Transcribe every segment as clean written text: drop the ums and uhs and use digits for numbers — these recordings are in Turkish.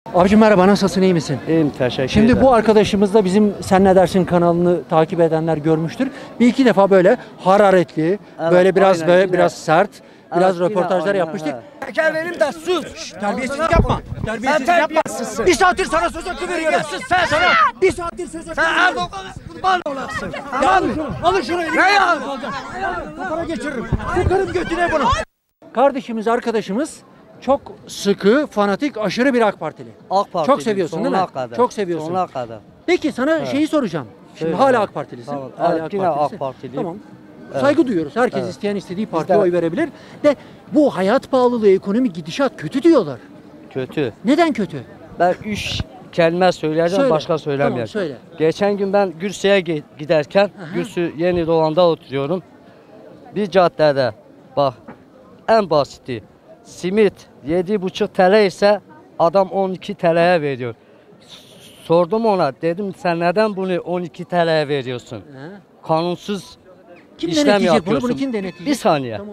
Abicim merhaba, nasılsın, iyi misin? İyiyim, teşekkür ederim. Şimdi bu arkadaşımız da bizim Sen Ne Dersin kanalını takip edenler görmüştür. Bir iki defa böyle hararetli, Evet, böyle biraz aynen, yine. biraz sert, biraz yine röportajlar aynen, yapmıştık. Gel verim de sus. Terbiyesizlik yapma. Terbiyesizlik yapma. Bir saattir sana söz hakkı veriyorum. Sus sen sana. Bir saattir söz hakkı Sen veriyorum. Erdoğan'a kurban olasın. Alın şunu. Alın şunu. Ne ya? Kafana geçiririm. Sokarım götüne bunu. Kardeşimiz, arkadaşımız çok sıkı, fanatik, aşırı bir AK Partili. AK Parti Çok seviyorsun değil mi? Kadar. Çok seviyorsun. Sonuna kadar. Peki sana şeyi soracağım. Şimdi Söyle. hala AK Partilisin. Tamam. Hala Evet, yine AK Partiliyim. Tamam. Saygı duyuyoruz. Herkes Evet. isteyen istediği partiye de- oy verebilir. De bu hayat pahalılığı, ekonomik gidişat kötü diyorlar. Kötü. Neden kötü? Ben 3 kelime söyleyeceğim, Söyle. başka söylemeyeceğim. Tamam, söyle. Geçen gün ben Gürsü'ye giderken, Gürsü Yeni Doğan'da oturuyorum. Bir caddede, bak en basiti, simit 7,5 TL ise adam 12 TL'ye veriyor. Sordum ona, dedim sen neden bunu 12 TL'ye veriyorsun? He? Kanunsuz Kim işlem denetleyecek bunu? yapıyorsun. Bunu kim denetleyecek? Bir saniye. Tamam.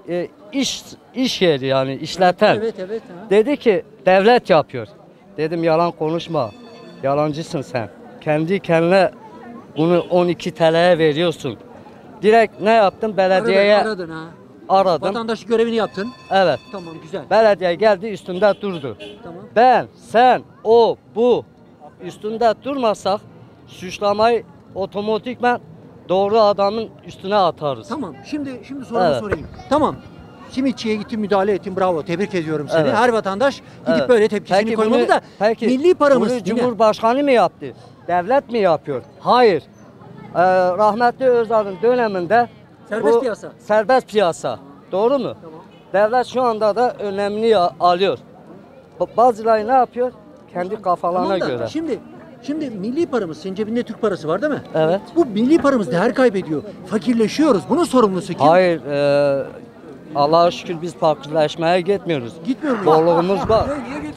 İş yeri yani işleten. Evet evet. Ha. Dedi ki devlet yapıyor. Dedim yalan konuşma. Yalancısın sen. Kendi kendine bunu 12 TL'ye veriyorsun. Direkt ne yaptım? Belediyeye Aradın ha. aradım. Vatandaş görevini yaptın. Evet. Tamam, güzel. Belediye geldi üstünde durdu. Tamam. Ben, sen, o, bu üstünde durmasak suçlamayı otomatikman doğru adamın üstüne atarız. Tamam. Şimdi sorumu Evet. sorayım. Tamam. Simitçiye gittin, müdahale ettin. Bravo. Tebrik ediyorum seni. Evet. Her vatandaş gidip Evet. böyle tepkisini Peki koymalı bunu- da peki milli paramız bunu yine. Cumhurbaşkanı mı yaptı? Devlet mi yapıyor? Hayır. Rahmetli Özal'ın döneminde Serbest piyasa. Serbest piyasa. Doğru mu? Tamam. Devlet şu anda da önemli alıyor. Bazıları ne yapıyor? Kendi kafalarına Tamam da göre. Şimdi milli paramız, senin cebinde Türk parası var değil mi? Evet. Bu milli paramız değer kaybediyor. Fakirleşiyoruz. Bunun sorumlusu kim? Hayır. Allah'a şükür biz fakirleşmeye gitmiyoruz. Gitmiyor muyuz? Bolluğumuz var.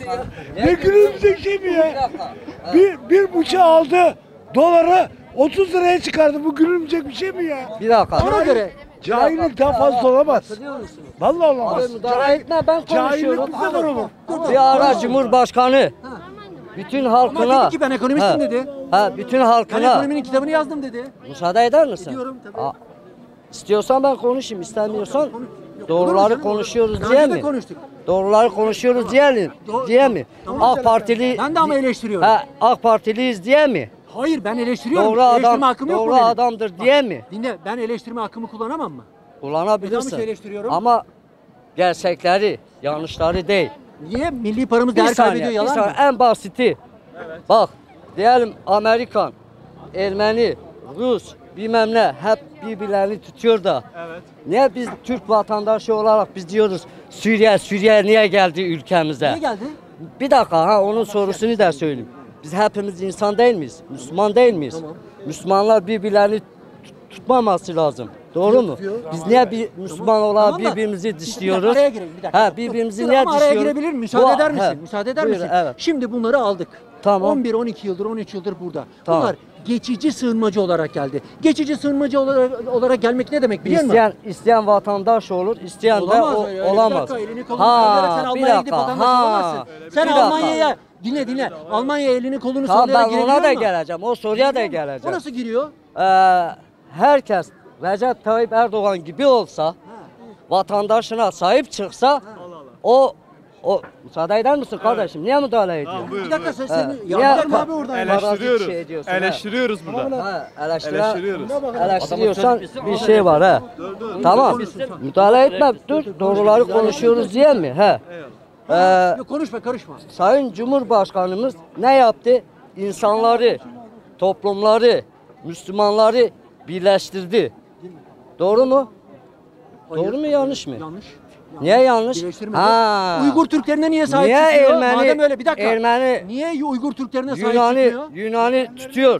Ne gülümsek şey mi ya? Bir buçuğa aldı doları 30 liraya çıkardı. Bu gülümsek bir şey mi ya? Bir dakika. Ona göre Cahillik daha fazla olamaz. Hatırlıyor musunuz? Vallahi Abi olamaz. müdahale etme, ben Cahillik konuşuyorum. bu kadar olur. Bir ara Cumhurbaşkanı bütün halkına. Ama dedi ki ben ekonomistim Ha, dedi. Ha, bütün ben halkına. ekonominin kitabını yazdım dedi. Müsaade eder misin? Ediyorum tabii. İstiyorsan ben konuşayım, istemiyorsan Yok, doğruları canım, konuşuyoruz daha diye önce de mi? konuştuk. Doğruları konuşuyoruz diye mi? Tamam. AK Partili. Ben de ama eleştiriyorum. Ha, AK Partiliyiz diye mi? Hayır, ben eleştiriyorum. Doğru adam, Eleştirme hakkım yok mu doğru benim? adamdır diye mi? Dinle, ben eleştirme hakkımı kullanamam mı? Kullanabilirsin. Yanlış eleştiriyorum. Ama gerçekleri, yanlışları değil. Niye? Milli paramız Bir değer saniye, kaybediyor, bir yalan saniye. mı? En basiti. Bak, diyelim Amerikan, Ermeni, Rus, bilmem ne hep birbirlerini tutuyor da. Niye biz Türk vatandaşı olarak biz diyoruz Suriye niye geldi ülkemize? Niye geldi? Bir dakika onun sorusunu da söyleyeyim. Biz hepimiz insan değil miyiz? Müslüman değil miyiz? Tamam. Müslümanlar birbirlerini tutmaması lazım. Doğru mu? Tutuyor. Biz niye bir Müslüman olarak Tamam da- birbirimizi Bir dışlıyoruz? dakika, araya gireyim, bir dakika. Ha birbirimizi Dur, niye ama dışlıyoruz? araya girebilir miyim? Müsaade Bu- eder misin? he, Müsaade eder buyur, misin? evet. Şimdi bunları aldık. Tamam. 11, 12 yıldır, 13 yıldır burada. Tamam. Bunlar geçici sığınmacı olarak geldi. Geçici sığınmacı olarak gelmek ne demek biliyor musun? İsteyen vatandaş olur, isteyen Olamaz de öyle. Bir olamaz. dakika, elini kolunu sallayarak sen bir Almanya'ya gidip dakika, vatandaş olamazsın. Sen bir dakika. Almanya'ya dinle. Almanya'ya elini kolunu Tamam sallayarak ben ona girebiliyor da musun? geleceğim. O soruya da O geleceğim. nasıl giriyor? Herkes Recep Tayyip Erdoğan gibi olsa, vatandaşına sahip çıksa, o müsaade eder misin kardeşim? Niye müdahale ediyorsun? Bir dakika sen Niye- yapacağım abi oradan. Eleştiriyoruz. Şey ediyorsun, Eleştiriyoruz burada. Eleştiriyoruz. Eleştiriyorsan bir şey var ha. Tamam. Müdahale etme. Dur. Doğruları konuşuyoruz diye mi? He. Yok, konuşma, karışma. Sayın Cumhurbaşkanımız ne yaptı? İnsanları, toplumları, Müslümanları birleştirdi. Doğru mu? Hayır. Doğru mu yanlış mı? Yanlış. Niye yanlış? Birleştirmedi. Ha. Uygur Türklerine niye sahip Niye çıkıyor? Ermeni- Madem öyle, bir dakika. Ermeni- Niye Uygur Türklerine sahip çıkmıyor? Yunan'ı tutuyor.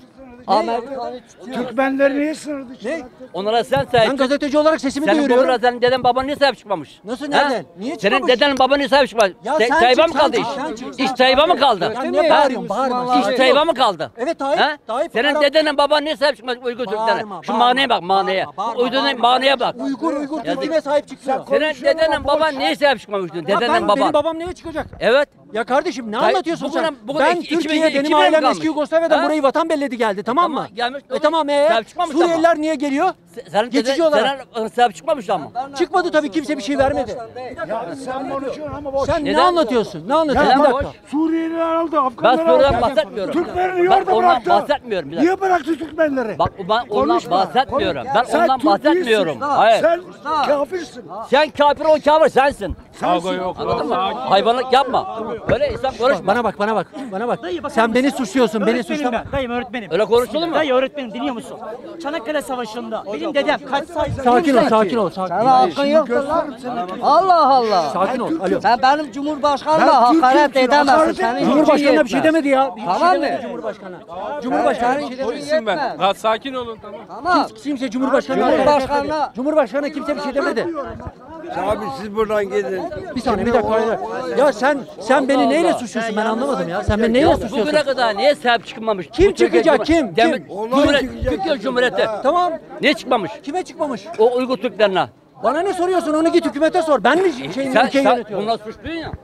Amerikan'ı tutuyor. Türkmenleri niye sınır dışı? Ne? Onlara sen Ben sahip. gazeteci olarak sesimi Senin duyuruyorum. baban, senin deden baban niye sahip çıkmamış? Nasıl, Ha? nereden? Niye Senin çıkmamış? dedenin baban niye sahip çıkmamış? Ya sen Tayyip'e çık, mi kaldı sen iş? çık, sen çık, İş sen Tayyip'e mi çık. kaldı? Ya niye bağırıyorsun? Bağırma. İş Tayyip'e mi kaldı? Evet Tayyip. Ha? Tayyip Senin adam- dedenin baban niye sahip çıkmamış Uygur Türklerine? Bağırma, Şu bağırma, maneye bak maneye. bağırma, Uyduğun bağırma. maneye bak. Uygur Türk'üne sahip çıkıyor. Senin dedenin baban niye sahip çıkmamış? Ya Dedenin benim baban. babam neye çıkacak? Evet. Ya kardeşim ne Tayyip, anlatıyorsun bugüne- sen? bugüne Ben 2000 Türkiye, benim 2000 mi ailem kalmış? eski Yugoslavya'dan Ha? burayı vatan belledi geldi, tamam mı? Tamam, gelmiş, Tamam sahip çıkmamış Suriyeliler niye geliyor? Senin Geçici deden, olarak. senin sahip çıkmamış ama. Çıkmadı tabii, kimse bir şey vermedi. Ya sen konuşuyorsun ama boş. Sen ne Neden? anlatıyorsun? Ne anlatıyorsun? Neden Bir boş? dakika. Suriyeliler aldı, Ben Afganlar Suriye'den aldı. bahsetmiyorum. Türkleri Ben yolda ondan bıraktı. bahsetmiyorum. Bir dakika. Niye bıraktı Türkmenleri? Bak ben ondan Konuşma. bahsetmiyorum. Ben Sen ondan Türk bahsetmiyorum. değilsin. Hayır. Sen kafirsin. Sen kafir ol kafir sensin. Sensin. Anladın mı? Hayvanlık yapma. Öyle insan konuşma. Bana bak. Sen beni suçluyorsun, beni Öğretmenim suçlama. ben, dayım öğretmenim. Öyle konuşulur mu? Dayı öğretmenim, dinliyor musun? Çanakkale Savaşı'nda benim dedem kaç sayfa... Sakin ol. Sana hakkın yoktur lan. Allah Allah. Sakin ol. Alo. Sen benim Cumhurbaşkanıma Ben hakaret Türk'üm, edemezsin. hakaret Senin etmiyorum. Cumhurbaşkanına bir gücün şey demedi ya. Bir şey Tamam demedi mı? Cumhurbaşkanı. Cumhurbaşkanı bir şey demedi. Polisim ben. Ha, sakin olun tamam. Tamam. Kimse Cumhurbaşkanı Cumhurbaşkanı kimse bir şey demedi. Abi siz buradan gidin. Bir saniye, bir dakika. Hayır. Ya sen beni neyle suçluyorsun, ben anlamadım ya. Sen beni neyle Ya suçluyorsun? bugüne kadar niye sahip çıkmamış? Kim Bu Türkiye çıkacak, Cumhur- kim? Demir- Kim? Türkiye Cumhuriyeti. Tamam. Niye çıkmamış? Kime çıkmamış? O Uygur Türklerine. Bana ne soruyorsun? Onu git hükümete sor. Ben mi Sen, ülkeyi sen yönetiyorum? bunlar suçluysun ya.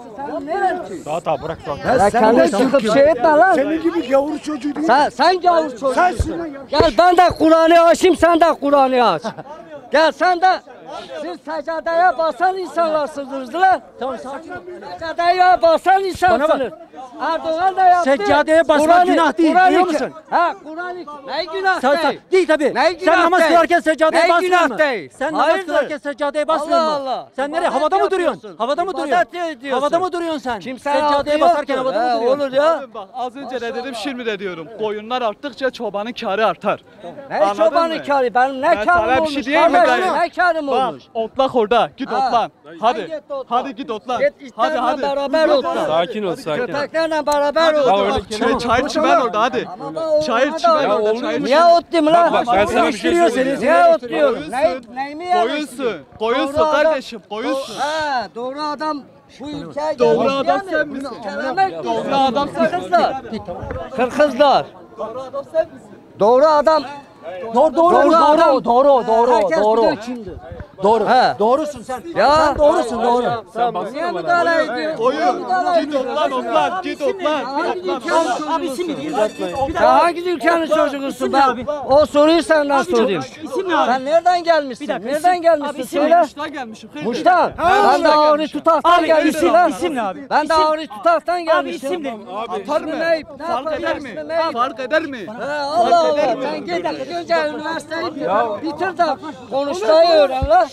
Ya kendin çıkıp şey etme lan. Senin gibi gavur çocuğu değil. Sen gavur çocuğusun. Sensin lan ya. Gel ben de Kur'an'ı açayım, sen de Kur'an'ı aç. Gel sen de siz secadeye basan insanlarsınız lan. Tamam, sakin ol. Secadeye basan Bana insansınız. bak. Erdoğan da yaptı. Seccadeye basmak Kur'an'ı- günah değil, Kur'an'ı- biliyor musun? Ha Kur'an'ı. Ne günah değil? Değil tabii. Ne Sen günah namaz değil? kılarken seccadeye Ne basmıyor günah mu? değil? Sen namaz Hayırdır? kılarken seccadeye basmıyor Allah mu? Allah. Sen nereye? İbadet Havada mı duruyorsun? yapıyorsun. Havada mı İbadet duruyorsun? ediyorsun. Havada mı duruyorsun sen? Kimse Seccadeye basarken havada mı duruyorsun? Olur ya. Bak az önce de dedim şimdi de diyorum. Koyunlar arttıkça çobanın karı artar. Ne Anladın çobanı mı? kârı? Benim ne Ben sana kârım bir olmuş? şey diyeyim mi kardeşim? dayı? Ne kârım Bak olmuş? otlak orada git Ha. otlan. Hadi. Git otlan. Hadi git otlan. Git Hadi itlerle hadi. beraber otlan. Sakin ol sakin ol. Köpeklerle beraber otlan. Çayır çimen orada hadi. Çayır çimen orada. Çayır Niye otlayayım lan? Bak ben sana bir şey Eleştiriyor söyleyeyim. seni. Niye otluyorum? Koyunsun. Neyimi Koyunsun. Koyunsun Doğru adam- kardeşim. Koyunsun. Ha, doğru adam bu ülkeye Doğru gelmiş adam değil sen mi? misin? Kelemek Doğru misin? adam sen misin? Kırkızlar. Kırkızlar. Doğru adam. Doğru Herkes biliyor kimdir. Doğru. He. Doğrusun sen. Ya. Sen doğrusun, doğru. Niye müdahale ediyorsun? Koyun. Müdahale Git ediyorsun. otlan otlan. Git otlan. Hangi ülkenin Abi isim çocuğusun? mi değil? Ya hangi ülkenin çocuğusun İsim ne ben? abi? O soruyu senden sorayım. İsim ne abi? Sen nereden gelmişsin? Bir dakika, Nereden isim- gelmişsin? abi isim Söyle. Muş'tan gelmişim. Muş'tan. Ben de Ağrı Tutak'tan Abi gelmişim lan. isim ne abi? Ben de Ağrı Tutak'tan Abi gelmişim. isim ne? Atar mı? Fark eder mi? Fark eder mi? Allah Allah. Sen git önce üniversiteyi bitir de konuşmayı öğren lan.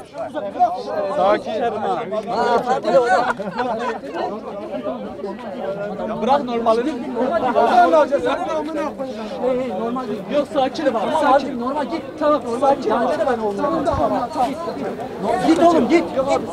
Bırak normalini. Yok sakinim abi. Sakin. Normal git. Tamam. Sakin. Yanında da ben olmuyorum. Git oğlum git.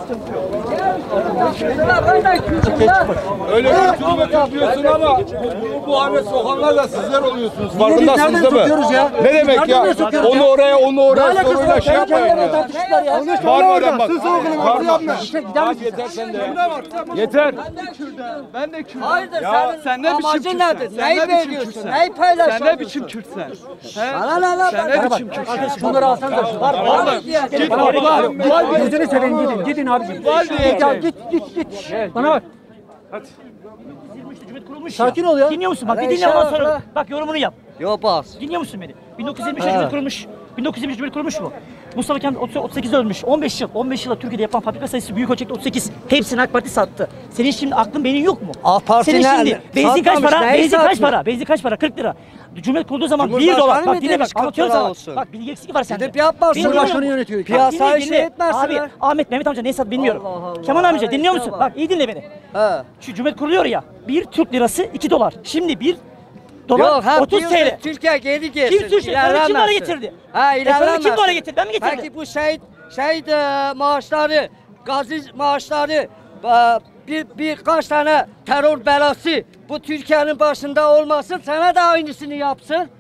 Ben de küçüğüm lan. Öyle bir hükümet yapıyorsun ama bu hale sokanlar da sizler oluyorsunuz. Farkındasınız Nereden değil mi? sokuyoruz ya? Ne demek Nereden ya? buraya sokuyoruz Onu ya? oraya, onu Ne oraya alakası soruyla var? şey Kendi yapmayın kendilerine ya. tartıştılar ya. Bağırmadan bak. Bağırma. Gider misin? Yeter sen de. Yeter. Ben de Kürdüm. Hayırdır Ya senin sen ne biçim amacın Kürtsen? nedir? Sen Neyi ne biçim veriyorsun? Kürtsen? Neyi paylaşıyorsun? Sen ne biçim Kürtsen? He? Bana lan Sen ne biçim Kürtsen? Bunları alsanız da. Var Oğlum git otlan. Gözünü seveyim gidin. Gidin abicim. Git ya git. Bana bak. Cumhuriyet kurulmuş Sakin ol ya. Dinliyor musun? Bak bir Hadi dinle ondan inşallah. sonra. Bak yorumunu yap. Yok bas. Dinliyor musun beni? 1923'te Cumhuriyet kurulmuş. 1923 Cumhuriyet kurulmuş mu? Mustafa Kemal 38'de ölmüş. 15 yıl. 15 yılda Türkiye'de yapılan fabrika sayısı büyük ölçekte 38. Hepsini AK Parti sattı. Senin şimdi aklın beynin yok mu? AK Parti Senin ne- şimdi benzin kaç satmamış, para? neyi Benzin kaç satmıyor? para? Benzin kaç para? 40 lira. Cumhuriyet kurulduğu zaman 1 Cumhurbaşkanı dolar. mı Bak dinle bak. demiş 40 Anlatıyorum lira sana. olsun? Bak bilgi eksikliği var sende. Gidip yapmaz. Dinliyor Cumhurbaşkanı musun? yönetiyor. Piyasayı Dinle, şey dinle. etmezsinler. Abi Ahmet Mehmet amca ne sat bilmiyorum. Allah Allah. Kemal amca dinliyor Öyle musun? şey Bak iyi dinle beni. He. Şu Cumhuriyet kuruluyor ya. 1 Türk lirası 2 dolar. Şimdi 1 dolar Yok ha 30 diyorsun, TL. Türkiye geri getirdi. Kim Türkiye? Ekonomi kim hale getirdi? Ha Ekonomi kim hale getirdi? Ben mi getirdim? Peki bu şehit maaşları, gazi maaşları, birkaç tane terör belası bu Türkiye'nin başında olmasın sana da aynısını yapsın.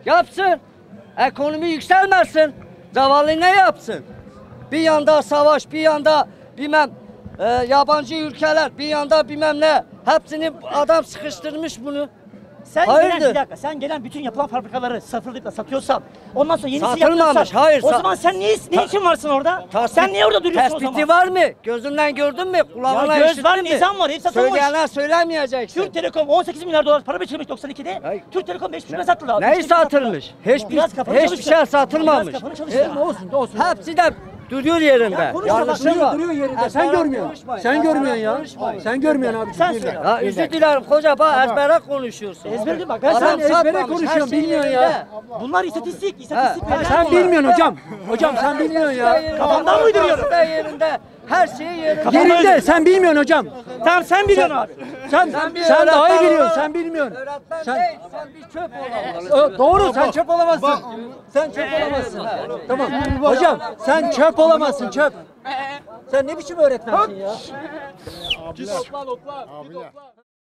Yapsın. Ekonomi yükselmesin. Zavallı ne yapsın? Bir yanda savaş, bir yanda bilmem yabancı ülkeler, bir yanda bilmem ne. Hepsini adam sıkıştırmış bunu. Sen Hayırdır? gelen, bir dakika, sen gelen bütün yapılan fabrikaları sıfırlıkla satıyorsan, ondan sonra yenisi Satılmamış, yapıyorsan, hayır, o zaman sen ne için varsın orada? Sen niye orada duruyorsun o zaman? Tespiti var mı? Gözünden gördün mü? Kulağına Ya göz işittin var, mi? nizam var, hepsi satılmış. Söyleyenler söylemeyeceksin. Türk Telekom 18 milyar dolar para biçilmiş 92'de. Hayır. Türk Telekom 5,5 lira satıldı abi. Neyi 5,5 lira satılmış? sattılar. Biraz kafanı Hiçbir çalıştır. şey satılmamış. Biraz kafanı çalıştır. Olsun. Hepsi de duruyor yerinde. Ya konuşma bak, Yanlışın var. Duruyor yerinde. Sen Ezbere görmüyorsun. konuşmayın. Sen Ezbere görmüyorsun ya. konuşmayın. Sen görmüyorsun abi. Sen söyle. Ya özür dilerim koca bak ezbere konuşuyorsun. Ezberledin bak. Ben Adam sen ezbere satmamış, konuşuyorsun, her şey bilmiyorsun ya. yerinde. bunlar istatistik Ha, veriler Sen bunlar. bilmiyorsun hocam. Hocam sen bilmiyorsun ya. Kafamdan mı uyduruyorum? Parası da yerinde. Her şey yerinde. Yerinde sen bilmiyorsun hocam. Tamam sen biliyorsun abi. Sen bir sen daha iyi öğretmen biliyorsun. olarak- Sen bilmiyorsun. Öğretmen Sen- değil, sen bir çöp olamazsın. Doğru sen çöp olamazsın. Sen çöp olamazsın. Tamam. Hocam sen çöp olamazsın çöp. Sen ne biçim öğretmensin ya?